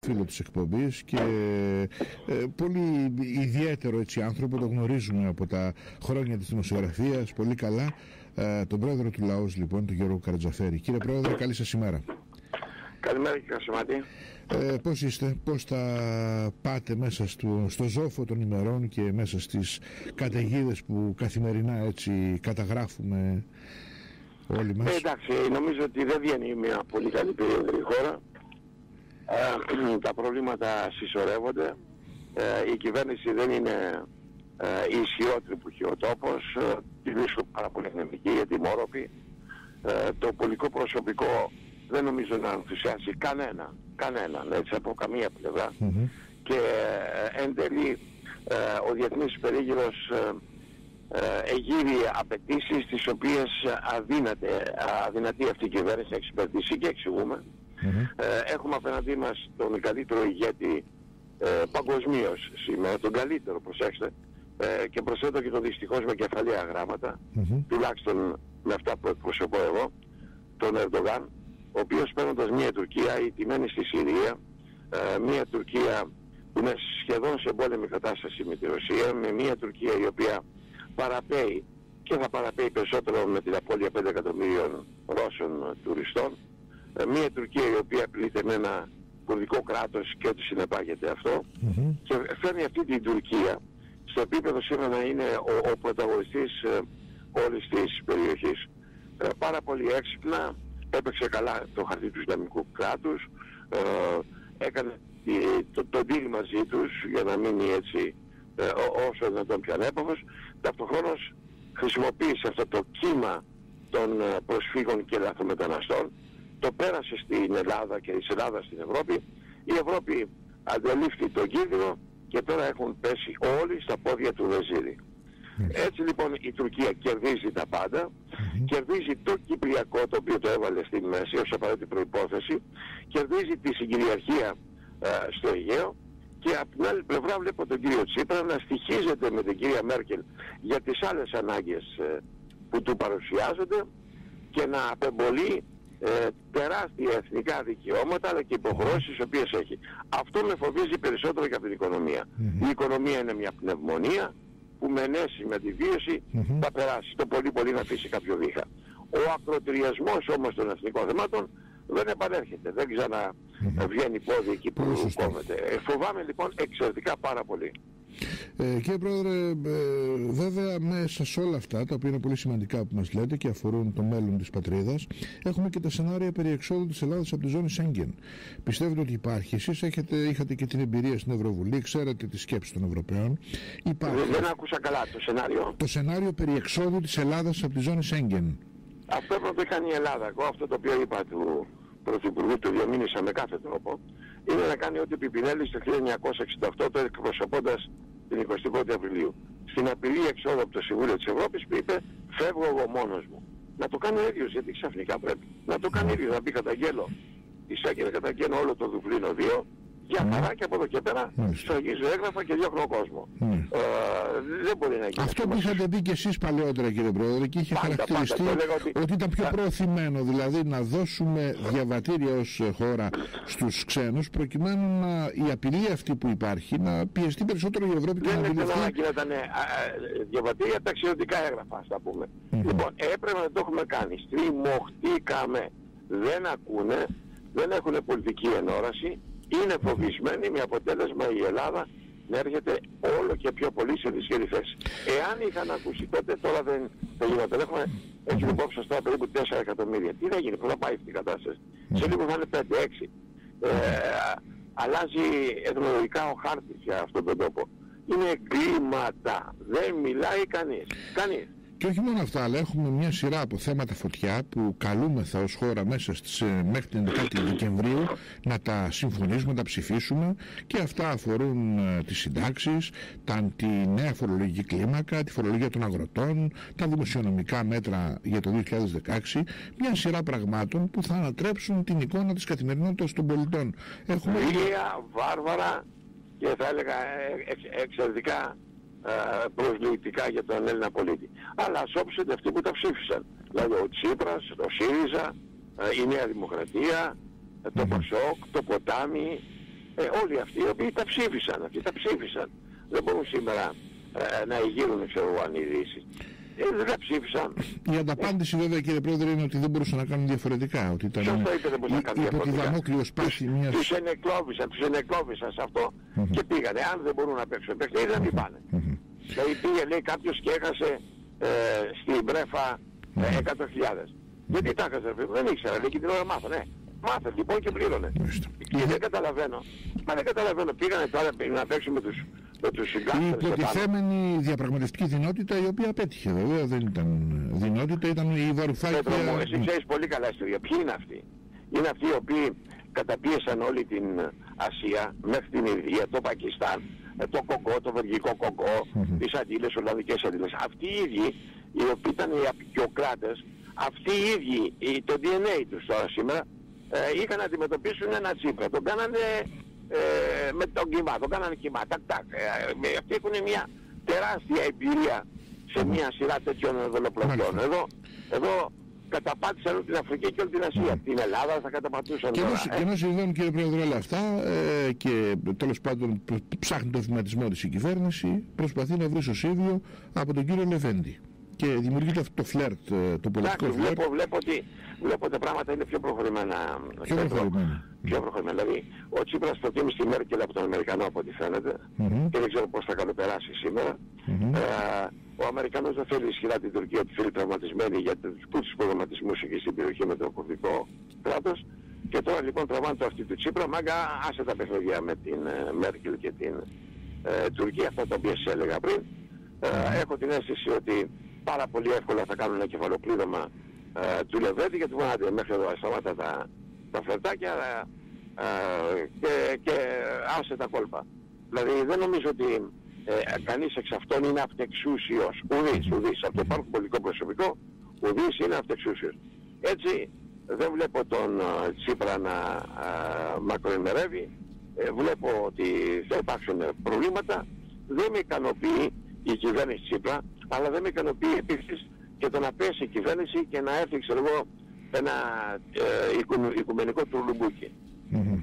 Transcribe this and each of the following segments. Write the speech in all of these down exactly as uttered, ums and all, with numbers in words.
φίλο της εκπομπής και ε, πολύ ιδιαίτερο έτσι άνθρωπο, το γνωρίζουμε από τα χρόνια της δημοσιογραφίας πολύ καλά, ε, τον πρόεδρο του Λαός λοιπόν, τον Γιώργο Καρατζαφέρη. Κύριε Πρόεδρε, καλή σας ημέρα. Καλημέρα κύριε Κασιμάτη. Ε, πώς είστε, πώς τα πάτε μέσα στο, στο ζόφο των ημερών και μέσα στις καταιγίδες που καθημερινά έτσι καταγράφουμε όλοι μας? Ε, εντάξει, νομίζω ότι δεν βγαίνει μια πολύ καλή περίοδο η χώρα. Ε, τα προβλήματα συσσωρεύονται. Ε, η κυβέρνηση δεν είναι ε, η ισχυρότερη που έχει ο τόπος. Ε, τη βρίσκω πάρα πολύ γνωστική γιατί μόροπη. Ε, το πολιτικό προσωπικό δεν νομίζω να ενθουσιάσει κανένα, κανέναν, έτσι, από καμία πλευρά. Mm-hmm. Και ε, εν τέλει ε, ο διεθνής περίγυρος ε, ε, εγείρει απαιτήσεις τις οποίες αδύναται, αδυνατεί αυτή η κυβέρνηση να εξυπηρετήσει και εξηγούμε. Mm-hmm. Ε, έχουμε απέναντί μας τον καλύτερο ηγέτη ε, παγκοσμίως σήμερα, τον καλύτερο, προσέξτε, ε, και προσθέτω και τον δυστυχώς με κεφαλαία γράμματα, mm-hmm. τουλάχιστον με αυτά που εκπροσωπώ εγώ, τον Ερντογάν, ο οποίος παίρνοντας μια Τουρκία ηττημένη στη Συρία, ε, μια Τουρκία που είναι σχεδόν σε πόλεμη κατάσταση με τη Ρωσία, με μια Τουρκία η οποία παραπέει και θα παραπέει περισσότερο με την απώλεια πέντε εκατομμύριων Ρώσων τουριστών, ε, μια Τουρκία η οποία απειλείται με ένα κουρδικό κράτος και ό,τι συνεπάγεται αυτό, mm-hmm. και φέρνει αυτή την Τουρκία στο επίπεδο σήμερα να είναι ο, ο πρωταγωνιστής ε, όλης της περιοχής. Ε, πάρα πολύ έξυπνα, έπαιξε καλά το χαρτί του Ισλαμικού κράτους, ε, έκανε το, το deal μαζί τους για να μείνει έτσι ε, όσο δυνατόν πιο ανέπαφος. Ταυτοχρόνως χρησιμοποίησε αυτό το κύμα των προσφύγων και λαθρομεταναστών, το πέρασε στην Ελλάδα και της Ελλάδα στην Ευρώπη. Η Ευρώπη αντελήφθη τον κίνδυνο και τώρα έχουν πέσει όλοι στα πόδια του Βεζίρη. Έτσι λοιπόν η Τουρκία κερδίζει τα πάντα, mm-hmm. κερδίζει το Κυπριακό, το οποίο το έβαλε στη μέση ως απαραίτητη προϋπόθεση, κερδίζει τη συγκυριαρχία ε, στο Αιγαίο, και από την άλλη πλευρά βλέπω τον κύριο Τσίπρα να στοιχίζεται με την κυρία Μέρκελ για τις άλλες ανάγκες ε, που του παρουσιάζονται και να απεμπολεί ε, τεράστια εθνικά δικαιώματα αλλά και υποχρεώσεις τις οποίες έχει. Αυτό με φοβίζει περισσότερο και από την οικονομία. Mm-hmm. Η οικονομία είναι μια πνευμονία που με ενέσει με τη βίωση mm-hmm. θα περάσει. Το πολύ πολύ να αφήσει κάποιο βήχα. Ο ακροτηριασμός όμως των εθνικών θεμάτων δεν επανέρχεται. Δεν ξανά mm-hmm. βγαίνει πόδι εκεί που κόβεται. Ε, φοβάμαι λοιπόν εξαιρετικά πάρα πολύ. Ε, κύριε Πρόεδρε, ε, βέβαια μέσα σε όλα αυτά τα οποία είναι πολύ σημαντικά που μας λέτε και αφορούν το μέλλον της πατρίδας, έχουμε και τα σενάρια περί εξόδου της Ελλάδας από τη ζώνη Σέγγεν. Πιστεύετε ότι υπάρχει? Εσείς έχετε, είχατε και την εμπειρία στην Ευρωβουλή, ξέρετε τη σκέψη των Ευρωπαίων. Υπάρχει... Δεν, δεν άκουσα καλά το σενάριο. Το σενάριο περί εξόδου της Ελλάδας από τη ζώνη Σέγγεν. Αυτό πρέπει να κάνει η Ελλάδα. Εγώ αυτό το οποίο είπα του Πρωθυπουργού, το διαμήνυσα με κάθε τρόπο, είναι να κάνει ό,τι επιπινέλει στο χίλια εννιακόσια εξήντα οκτώ, το εκπροσωπώντας την εικοστή πρώτη Απριλίου. Στην απειλή εξόδου από το Συμβούλιο της Ευρώπης που είπε φεύγω εγώ μόνος μου. Να το κάνει ο ίδιος, γιατί ξαφνικά πρέπει. Να το κάνει ο ίδιος, να πει καταγγέλω. Εισάγει να καταγγέλω όλο το Δουβλίνο δύο, για παρά και από εδώ και πέρα σφραγίζω έγγραφα και διώχνω κόσμο. Mm. Ε, δεν μπορεί να γίνει. Αυτό που είχατε πει και εσείς παλαιότερα κύριε Πρόεδρε και είχε πάντα, χαρακτηριστεί πάντα, ότι... ότι ήταν πιο προωθημένο, δηλαδή να δώσουμε διαβατήρια ως χώρα στους ξένους προκειμένου να, η απειλή αυτή που υπάρχει να πιεστεί περισσότερο η Ευρώπη. Δεν είναι ανάγκη να ήταν διαβατήρια, ταξιδιωτικά έγγραφα, ας τα πούμε. Mm-hmm. Λοιπόν, έπρεπε να το έχουμε κάνει. Στριμωχτήκαμε. Δεν ακούνε, δεν έχουν πολιτική ενόραση. Είναι φοβισμένοι με αποτέλεσμα η Ελλάδα να έρχεται όλο και πιο πολύ σε δυσχερή θέση. Εάν είχαν ακούσει τότε, τώρα δεν θα γινόταν. Έχουμε έτσι υπόψη σας τώρα περίπου τέσσερα εκατομμύρια. Τι θα γίνει, πού θα πάει αυτή η κατάσταση? Σε λίγο θα είναι πέντε έξι. Ε, αλλάζει εθνολογικά ο χάρτης για αυτόν τον τόπο. Είναι εγκλήματα. Δεν μιλάει κανείς. Κανείς. Και όχι μόνο αυτά, αλλά έχουμε μια σειρά από θέματα φωτιά που καλούμεθα ως χώρα μέσα στις, μέχρι την δεκάτη Δεκεμβρίου να τα συμφωνήσουμε, να τα ψηφίσουμε, και αυτά αφορούν ε, τις συντάξεις, τα, τη νέα φορολογική κλίμακα, τη φορολογία των αγροτών, τα δημοσιονομικά μέτρα για το δύο χιλιάδες δεκαέξι, μια σειρά πραγμάτων που θα ανατρέψουν την εικόνα της καθημερινότητας των πολιτών. Έχουμε βία, βάρβαρα και θα έλεγα εξ, εξαιρετικά προσβλητικά για τον Έλληνα πολίτη. Αλλά ας όψετε αυτοί που τα ψήφισαν. Δηλαδή ο Τσίπρας, ο ΣΥΡΙΖΑ, η Νέα Δημοκρατία, το Πασόκ, το Ποτάμι, ε, όλοι αυτοί οι οποίοι τα ψήφισαν, αυτοί τα ψήφισαν. Δεν μπορούν σήμερα ε, να ηγείρουν, ξέρω εγώ, αν οι ειδήσεις. Ε, δεν τα ψήφισαν. Η ανταπάντηση βέβαια, κύριε Πρόεδρε, είναι ότι δεν μπορούσαν να κάνουν διαφορετικά. Ότι ήταν ποιος το είπε δεν μπορούσαν να κάνουν υπό τη διαφορετικά. δαμόκλειο σπάθη μιας... Τους ενεκλώβησαν, τους ενεκλώβησαν σε αυτό mm-hmm. και πήγανε. Αν δεν μπορούν να παίξουν παιχνίδι, δεν mm-hmm. πάνε. Mm-hmm. Δηλαδή πήγε, λέει, κάποιος και έχασε ε, στην Πρέφα ε, εκατό χιλιάδες. Mm-hmm. Γιατί τα έχασε, δεν ήξερα, λέει, και την ώρα μάθανε. Μάθε λοιπόν και πλήρωνε. Mm-hmm. Και δεν καταλαβαίνω. Μα δεν καταλαβαίνω. Πήγανε τώρα να παίξουν με τους, με τους συμπλάστες. Η υποτιθέμενη διαπραγματευτική δυνότητα, η οποία απέτυχε βέβαια, δεν ήταν δυνότητα, ήταν η Βαρουφάκη. Πέτρο, εσύ ξέρεις πολύ καλά ιστορία. Ποιοι είναι αυτοί? Είναι αυτοί οι οποίοι καταπίεσαν όλη την Ασία μέχρι την Ινδία, το Πακιστάν, το Κογκό, το βελγικό Κογκό, mm-hmm. τις αντίλες, ολλανδικές αντίλες. Αυτοί οι ίδιοι, οι οποίοι ήταν οι απεικιοκράτες, αυτοί οι ίδιοι, το ντι εν έι τους τώρα σήμερα, ε, είχαν να αντιμετωπίσουν ένα Τσίπρα. Τον κάνανε ε, με τον κύμα, τον κάνανε κύμα, τάκ τάκ. Ε, αυτοί έχουν μια τεράστια εμπειρία σε μια σειρά τέτοιων δολοπλοκιών. Εδώ, εδώ καταπάτησαν όλη την Αφρική και όλη την Ασία. Mm. Την Ελλάδα θα καταπατούσαν και τώρα. Και ενώ συμβαίνουν, κύριε Πρόεδρε, όλα αυτά ε, και τέλος πάντων ψάχνει το βηματισμό της η κυβέρνηση, προσπαθεί να βρει σωσίβιο από τον κύριο Λεβέντη. Και δημιουργείται αυτό το φλερτ, το πολιτικό Άχι, φλερτ. Βλέπω, βλέπω, ότι, βλέπω ότι τα πράγματα είναι πιο προχωρημένα. Πιο προχωρημένα. Πιο προχωρημένα. Δηλαδή, ο Τσίπρας προτίμησε τη Μέρκελ από τον Αμερικανό, από ό,τι φαίνεται, mm-hmm. και δεν ξέρω πώς θα καλοπεράσει σήμερα. Mm-hmm. Ε, ο Αμερικανός δεν θέλει ισχυρά την Τουρκία, ότι θέλει τραυματισμένη για τους πρώτους προγραμματισμούς εκεί στην περιοχή με το κουρδικό κράτος. Και τώρα λοιπόν τραβάνε το αυτή του Τσίπρα, μάγκα άσε τα παιχνίδια με την ε, Μέρκελ και την ε, Τουρκία, αυτά τα οποία σας έλεγα πριν. Ε, mm-hmm. Έχω την αίσθηση ότι πάρα πολύ εύκολα θα κάνουν ένα κεφαλοκλείδωμα ε, του Λεβέντη, γιατί βγαίνονται μέχρι εδώ σταμάτα τα, τα φερτάκια ε, και, και άσε τα κόλπα. Δηλαδή δεν νομίζω ότι ε, κανείς εξ αυτών είναι αυτεξούσιος. Ουδής, ουδής. Από το υπάρχον πολιτικό προσωπικό, ουδής είναι αυτεξούσιος. Έτσι δεν βλέπω τον uh, Τσίπρα να uh, μακροημερεύει. Ε, βλέπω ότι θα υπάρξουν προβλήματα. Δεν με ικανοποιεί η κυβέρνηση Τσίπρα, αλλά δεν με ικανοποιεί επίσης και το να πέσει η κυβέρνηση και να έρθει, ξέρω εγώ, ένα ε, οικου, οικουμενικό τουρλουμπούκι. Mm-hmm.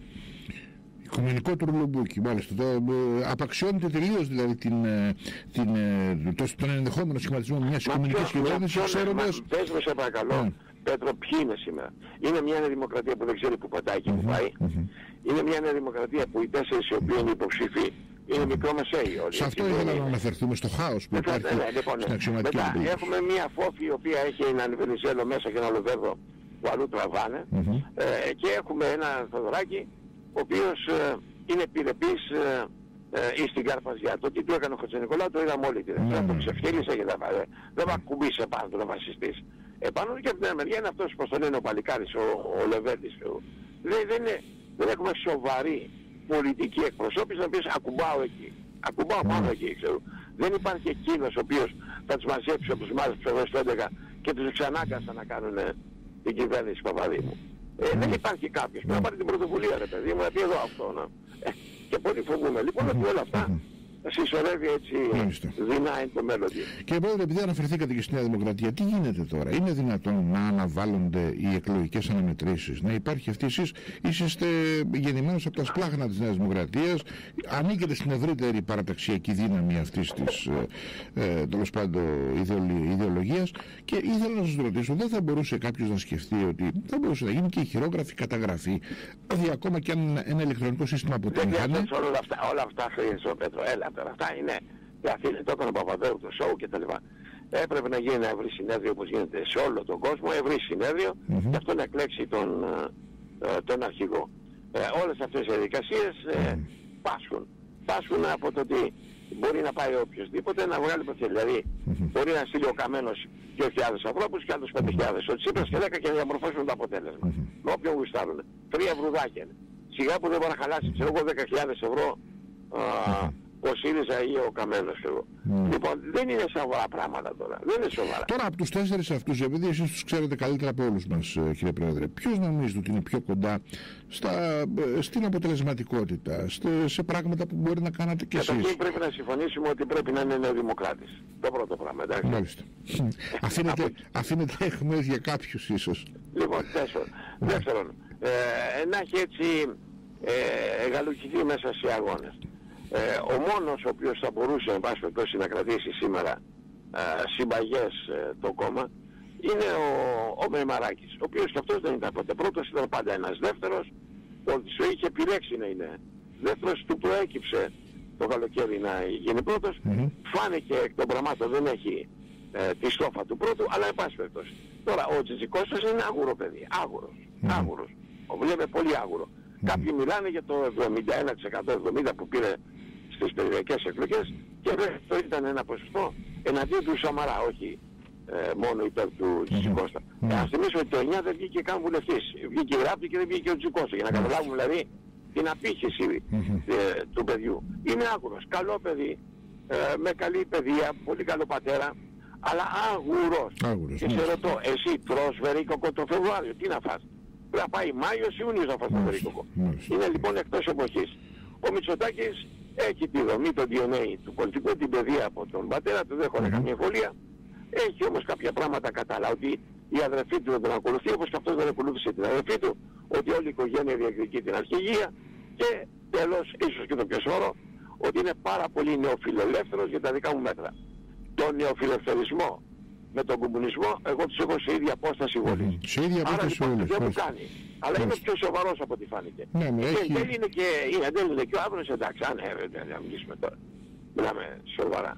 Οικουμενικό τουρλουμπούκι, μάλιστα. Το, ε, απαξιώνεται τελείως δηλαδή την, την, το, τον ενδεχόμενο σχηματισμό μιας οικουμενικής κυβέρνησης, ξέροντας... Πες με σε παρακαλώ, yeah. Πέτρο, ποιοι είναι σήμερα? Είναι μια νέα δημοκρατία που δεν ξέρει που πατάει και που mm-hmm. πάει. Mm-hmm. Είναι μια νέα δημοκρατία που οι τέσσερις οι οποίοι είναι υποψήφοι είναι μικρομεσαίοι όλοι. Σε αυτό ήθελα να αναφερθούμε, στο χάος που υπάρχει ναι, λοιπόν, στην αξιωματική μετά αντίληψη. Έχουμε μια φόφη η οποία έχει έναν Βενιζέλο μέσα και ένα Λοβέρδο που αλλού τραβάνε. Mm-hmm. Ε, και έχουμε ένα Θοδωράκη ο οποίος ε, είναι επιρρεπής ε, ε, στην Καρπαζιά. Το τι του έκανε ο Χατζηνικολάου το είδαμε όλοι. Mm-hmm. Το ξεφτύλισε και δεν δε ακουμπήσε πάνω του να βασιστείς. Επάνω και από την άλλη μεριά είναι αυτός που το λένε ο Παλικάρης, ο, ο Λεβέντης. Δεν, δεν, δεν έχουμε σοβαρή πολιτική εκπροσώπηση να πεις ακουμπάω εκεί. Ακουμπάω mm. πάνω εκεί, ξέρω. Δεν υπάρχει εκείνος ο οποίος θα τους μαζέψει όπως μάζεψε εγώ στο έντεκα και τους ξανάκασαν να κάνουν την κυβέρνηση Παπαδήμου. Ε, mm. Δεν υπάρχει κάποιος που να πάρει την πρωτοβουλία, ρε παιδί μου, να πει εδώ αυτό. Να... Ε, και πολύ φοβούμε. Λοιπόν, ότι όλα αυτά συσσωρεύει έτσι δεινά είναι το μέλλον. Κύριε Πρόεδρε, επειδή αναφερθήκατε και στη Νέα Δημοκρατία, τι γίνεται τώρα? Είναι δυνατόν να αναβάλλονται οι εκλογικές αναμετρήσεις, να υπάρχει αυτή? Εσείς είσαστε γεννημένος από τα σπλάχνα της Νέας Δημοκρατίας, ανήκετε στην ευρύτερη παραταξιακή δύναμη αυτής της ε, τέλος πάντων ιδεολογίας, και ήθελα να σας ρωτήσω, δεν θα μπορούσε κάποιος να σκεφτεί ότι θα μπορούσε να γίνει και η χειρόγραφη καταγραφή, δηλαδή ακόμα και αν ένα ηλεκτρονικό σύστημα αποτελεί? Όλα αυτά, όλα αυτά χρειάζεται, Πέτρο. Έλα τώρα, αυτά είναι η Αθήνα, το έκανε ο Παπαδέου, το σοου κτλ. Έπρεπε να γίνει ένα ευρύ συνέδριο όπως γίνεται σε όλο τον κόσμο, ευρύ συνέδριο, mm-hmm. και αυτό να εκλέξει τον, τον αρχηγό. Ε, όλες αυτές οι διαδικασίες ε, mm-hmm. πάσχουν. Πάσχουν από το ότι μπορεί να πάει οποιοδήποτε να βγάλει προθέλη. Δηλαδή mm-hmm. μπορεί να στείλει ο Καμένος δύο χιλιάδες ανθρώπους και άλλους πέντε χιλιάδες. Ο Τσίπρας και δέκα και να διαμορφώσουν το αποτέλεσμα. Mm-hmm. Με όποιον γουστάρουν. Τρία βρουδάκια είναι. Σιγά που δεν μπορεί να χαλάσει, ξέρω εγώ, δέκα χιλιάδες ευρώ. Mm-hmm. Ο ΣΥΡΙΖΑ ή ο Καμένος εγώ. Mm. Λοιπόν, δεν είναι σοβαρά πράγματα τώρα. Δεν είναι σοβαρά. Τώρα από τους τέσσερις αυτούς, επειδή εσείς τους ξέρετε καλύτερα από όλους μας, κύριε Πρόεδρε, ποιος νομίζετε ότι είναι πιο κοντά στα, στην αποτελεσματικότητα, στε, σε πράγματα που μπορεί να κάνατε κι εσείς? Καταρχήν πρέπει να συμφωνήσουμε ότι πρέπει να είναι νεοδημοκράτης. Το πρώτο πράγμα, εντάξει. Μάλιστα. αφήνετε, αφήνετε εχμές για κάποιους ίσως. Λοιπόν, τέσσερα. Δεύτερον, ε, να έχει έτσι ε, γαλουχηθεί μέσα σε αγώνες. Ε, ο μόνος ο οποίος θα μπορούσε εν πάση περιπτώσει να κρατήσει σήμερα ε, συμπαγές ε, το κόμμα είναι ο, ο Μεμαράκης, ο οποίος και αυτός δεν ήταν ποτέ πρώτος, ήταν πάντα ένας δεύτερος, ότι σου είχε επιλέξει να είναι δεύτερος, του προέκυψε το καλοκαίρι να γίνει πρώτος, mm-hmm. φάνηκε εκ των πραγμάτων, δεν έχει ε, τη στόφα του πρώτου, αλλά εν πάση περιπτώσει. Τώρα ο Τζιτζικώστας είναι άγουρο παιδί, άγουρος, mm-hmm. άγουρος, ο βλέπε πολύ άγουρο. Mm-hmm. Κάποιοι μιλάνε για το εβδομήντα ένα τοις εκατό εβδομήντα τοις εκατό που πήρε στις περιφερειακές εκλογές και βέβαια αυτό ήταν ένα ποσοστό εναντίον του Σαμαρά, όχι ε, μόνο υπέρ του Τζιτζικώστα. Mm-hmm. Ε, ας θυμίσω ότι το εννιά δεν βγήκε καν βουλευτής, βγήκε η Ράπτη και δεν βγήκε ο Τζιτζικώστα, για να καταλάβουμε δηλαδή την απήχηση mm-hmm. ε, του παιδιού. Είναι άγουρος, καλό παιδί, ε, με καλή παιδεία, πολύ καλό πατέρα, αλλά άγουρος. Άγουρος και ναι. σε ρωτώ, εσύ τρως βερίκοκο το Φεβρουάριο, τι να φας? Πρέπει να πάει Μάιος Ιούνιος να φας το βερίκοκο. Είναι λοιπόν εκτός εποχής. Ο Μητσοτάκης έχει τη δομή, το ντι εν έι του πολιτικού, την παιδεία από τον πατέρα του, δεν χωράει mm-hmm. καμία εμβολία. Έχει όμως κάποια πράγματα κατάλα, ότι η αδερφή του δεν τον ακολουθεί, όπως και αυτός δεν ακολούθησε την αδερφή του, ότι όλη η οικογένεια διεκδικεί την αρχηγία και τέλος, ίσως και το πιο σώρο, ότι είναι πάρα πολύ νεοφιλελεύθερος για τα δικά μου μέτρα. Τον νεοφιλελευθερισμό με τον κομμουνισμό, εγώ τους έχω σε ίδια απόσταση βολής. Mm-hmm. Σε ίδια απόσταση βολής. Δεν μου κάνει. Αλλά είναι πιο σοβαρός από ό,τι φάνηκε. Ναι, ναι, και έχει... είναι και, είναι, δεν είναι και ο Άβρος, εντάξει, αν έρχεται να μιλήσουμε τώρα. Μιλάμε σοβαρά.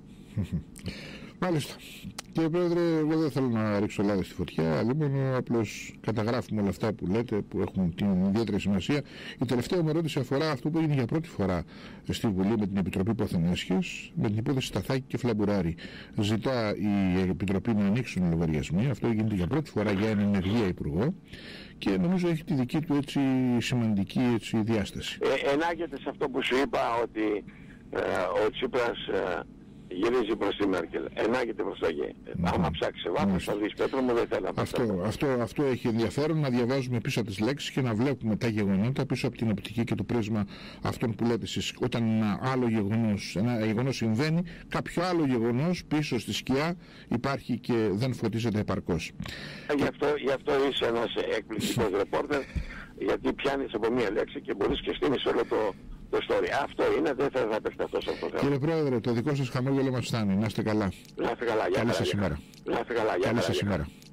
Μάλιστα. Κύριε Πρόεδρε, εγώ δεν θέλω να ρίξω λάδι στη φωτιά, λοιπόν, απλώς καταγράφουμε όλα αυτά που λέτε, που έχουν την ιδιαίτερη σημασία. Η τελευταία μου ερώτηση αφορά αυτό που έγινε για πρώτη φορά στη Βουλή με την Επιτροπή Ποθενέσχες, με την υπόθεση Σταθάκη και Φλαμπουράρη. Ζητά η Επιτροπή να ανοίξουν λογαριασμοί. Αυτό γίνεται για πρώτη φορά για έναν ενεργεία υπουργό και νομίζω έχει τη δική του έτσι σημαντική έτσι, διάσταση. Ε, ενάγεται σε αυτό που σου είπα, ότι ε, ο Τσίπρας ε, γυρίζει προς τη Μέρκελ, ενάγεται προς τα γη. Mm-hmm. Άμα ψάξει βάθος θα δεις, Πέτρο μου, δεν θέλω να αυτό, αυτό, αυτό έχει ενδιαφέρον, να διαβάζουμε πίσω από τις λέξεις και να βλέπουμε τα γεγονότα πίσω από την οπτική και το πρίσμα αυτών που λέτε εσείς. Όταν ένα άλλο γεγονός, ένα γεγονός συμβαίνει, κάποιο άλλο γεγονός πίσω στη σκιά υπάρχει και δεν φωτίζεται επαρκώς. Ε, γι' αυτό, γι' αυτό είσαι ένας εκπληκτικός ρεπόρτερ, γιατί πιάνεις από μία λέξη και μπορείς και στείνεις όλο το... το story. Αυτό είναι, δεν θέλω να επεκταθώ σε αυτό το θέμα. Κύριε Πρόεδρε, το δικό σας χαμόγελο μας φτάνει. Να είστε καλά. Να είστε καλά. Καλή σας ημέρα. Να είστε καλά. Καλή σας ημέρα.